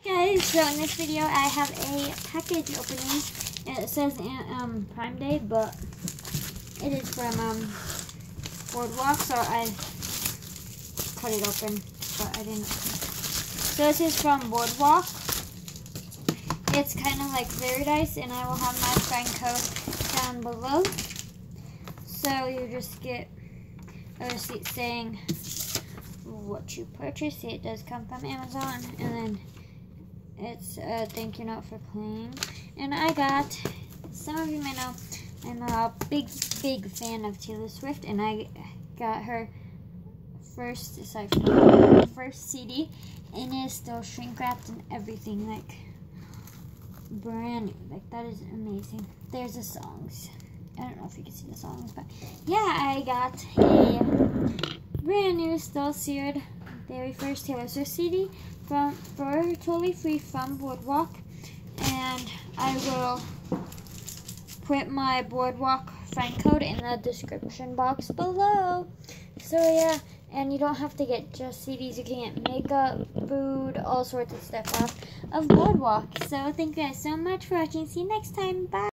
Guys, so in this video I have a package opening. It says Prime Day, but it is from Boardwalk, so I cut it open, but I didn't. So this is from Boardwalk. It's kind of like Paradise, and I will have my friend code down below. So you just get a receipt saying what you purchased. See, it does come from Amazon, and then it's a thank you note for playing. And I got, some of you may know, I'm a big fan of Taylor Swift, and I got her first CD, and it is still shrink wrapped and everything, like brand new. Like, that is amazing. There's the songs. I don't know if you can see the songs, but yeah, I got a brand new, still sealed, very first Taylor Swift CD for totally free from Boardwalk, and I will put my Boardwalk friend code in the description box below. So yeah, and you don't have to get just CDs, you can get makeup, food, all sorts of stuff off of Boardwalk. So thank you guys so much for watching. See you next time. Bye.